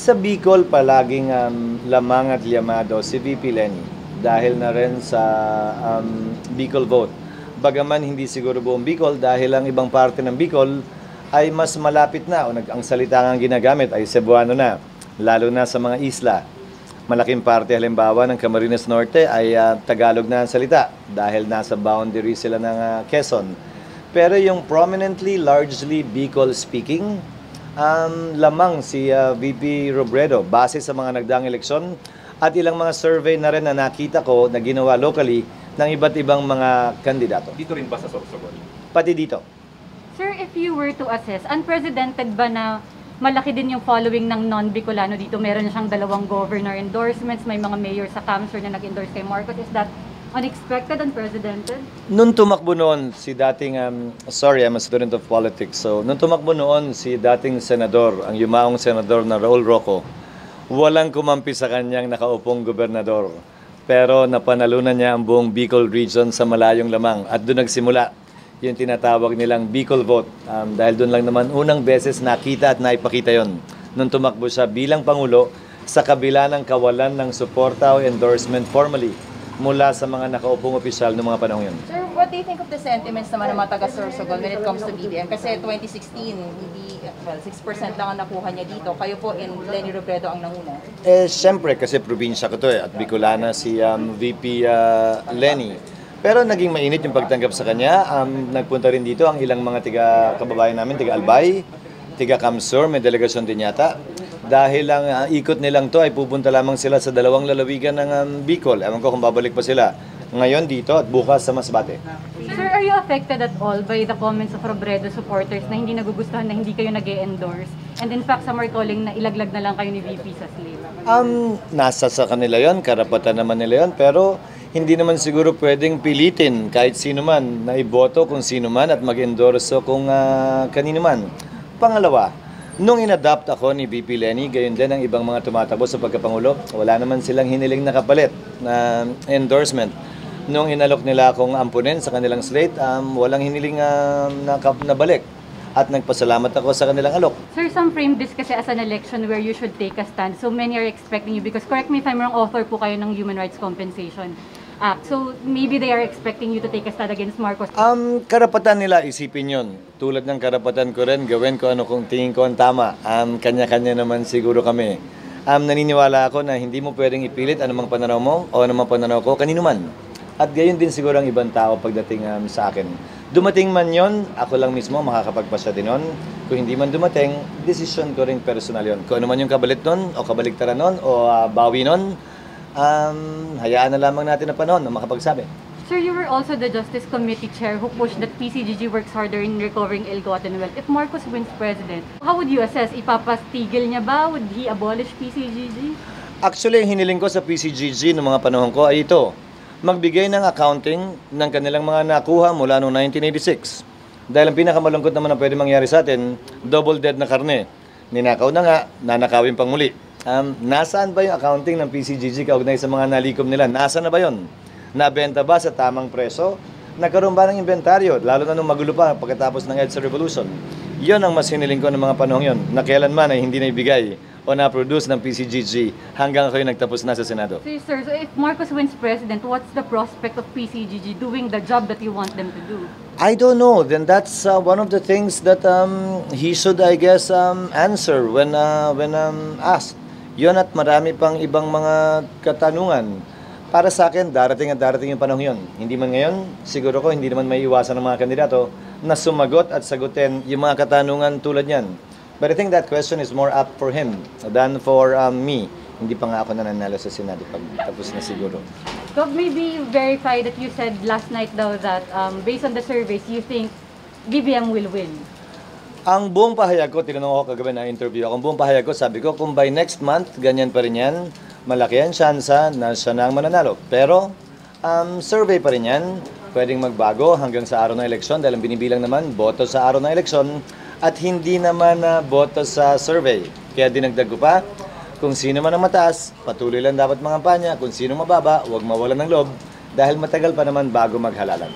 Sa Bicol, palaging lamang at liyamado si VP Lenny dahil na rin sa Bicol vote. Bagaman hindi siguro buong Bicol dahil ang ibang parte ng Bicol ay mas malapit na o ang salita nga ginagamit ay Cebuano na, lalo na sa mga isla. Malaking parte halimbawa ng Camarines Norte ay Tagalog na ang salita dahil nasa boundary sila ng Quezon. Pero yung prominently, largely Bicol speaking, lamang si VP Robredo base sa mga nagdaang eleksyon at ilang mga survey na rin na nakita ko na ginawa locally ng iba't ibang mga kandidato. Dito rin ba sa Sorsogon? Pati dito. Sir, if you were to assess, unprecedented ba na malaki din yung following ng non-Bicolano dito? Meron na siyang 2 governor endorsements, may mga mayor sa Camsur na nag-endorse kay Marcos. Is that unexpected, unprecedented? Nung tumakbo noon si dating, sorry, I'm a student of politics, so nung tumakbo noon si dating senador, ang yumaong senador na Raul Roco, walang kumampi sa kanyang nakaupong gobernador. Pero napanalunan niya ang buong Bicol region sa malayong lamang at doon nagsimula yung tinatawag nilang Bicol vote. Dahil doon lang naman unang beses nakita at naipakita yon nung tumakbo siya bilang Pangulo sa kabila ng kawalan ng suporta o endorsement formally mula sa mga nakaupong opisyal ng mga panahon yun. Sir, what do you think of the sentiments naman ng mga taga-Sorsogon when it comes to BBM? Kasi 2016, hindi, 6% lang ang nakuha niya dito. Kayo po in Lenny Robredo ang nanguna. Siyempre, kasi probinsya ko to at Bicolana si VP Lenny. Pero naging mainit yung pagtanggap sa kanya. Nagpunta rin dito ang ilang mga kababayan namin, tiga Albay, tiga Camsur, may delegasyon din yata. Dahil ang ikot nilang to ay pupunta lamang sila sa 2 lalawigan ng Bicol. Ewan ko kung babalik pa sila. Ngayon dito at bukas sa Masbate. Sir, are you affected at all by the comments of Robredo supporters na hindi nagugustuhan na hindi kayo nag-e-endorse? And in fact, some are calling na ilaglag na lang kayo ni VP sa slate. Nasa sa kanila yon, karapatan naman nila yon, pero hindi naman siguro pwedeng pilitin kahit sino man na iboto kung sino man at mag-endorso kung kanino man. Pangalawa, nung in-adapt ako ni VP Lenny, gayon din ang ibang mga tumatakbo sa pagkapangulo, wala naman silang hiniling na kapalit na endorsement. Nung inalok nila akong ampunin sa kanilang slate, walang hiniling na balik. At nagpasalamat ako sa kanilang alok. Sir, some frame this kasi as an election where you should take a stand. So many are expecting you because, correct me if I'm wrong, author po kayo ng Human Rights Compensation Act. So maybe they are expecting you to take a stand against Marcos. Karapatan nila isipin yon. Tulad ng karapatan ko rin, gawin ko ano kung tingin ko ang tama. Kanya-kanya naman siguro kami. Naniniwala ako na hindi mo pwedeng ipilit anumang pananaw mo o anumang pananaw ko, kanino man. At gayon din siguro ang ibang tao pagdating sa akin. Dumating man yon, ako lang mismo makakapagpasya din nun. Kung hindi man dumating, decision ko rin personal yon. Kung ano man yung kabalit nun, o kabaliktaran nun, o bawi nun, hayaan na lamang natin na panahon na makapagsabi. Sir, you were also the Justice Committee Chair who pushed that PCGG works harder in recovering ill-gotten wealth. If Marcos wins president, how would you assess? Ipapastigil niya ba? Would he abolish PCGG? Actually, hiniling ko sa PCGG noong mga panahon ko ay ito. Magbigay ng accounting ng kanilang mga nakuha mula noong 1986. Dahil ang pinakamalungkot naman na pwede mangyari sa atin, double dead na karne. Ninakaw na nga, nanakawin pang muli. Nasaan ba yung accounting ng PCGG kaugnay sa mga nalikom nila? Nasaan na ba yun? Nabenta ba sa tamang preso? Nagkaroon ba ng inventaryo? Lalo na nung magulo pa pagkatapos ng EDSA Revolution. Yun ang mas hiniling ko ng mga panahon yun, na kailanman ay hindi na ibigay o na-produce ng PCGG hanggang kayo nagtapos na sa Senado. Sir, so if Marcos wins president, what's the prospect of PCGG doing the job that you want them to do? I don't know. Then that's one of the things that he should, I guess, answer when asked. Yun at marami pang ibang mga katanungan. Para sa akin, darating at darating yung panahon yun. Hindi man ngayon, siguro ko hindi naman may iwasan ng mga kandidato na sumagot at sagutin yung mga katanungan tulad yan. But I think that question is more up for him than for me. Hindi pa nga ako nananalo sa Senado pag tapos na siguro. So maybe verify that you said last night daw that based on the surveys, you think BBM will win. Ang buong pahayag ko, tinanong ako kagabi na interview ako, ang buong pahayag ko, sabi ko, kung by next month, ganyan pa rin yan, malaki ang tsansa na siya na ang mananalo. Pero, survey pa rin yan, pwedeng magbago hanggang sa araw ng eleksyon dahil ang binibilang naman, boto sa araw ng eleksyon at hindi naman boto sa survey. Kaya dinagdag ko pa, kung sino man ang mataas, patuloy lang dapat mangampanya, kung sino mababa, huwag mawalan ng loob dahil matagal pa naman bago maghalalan.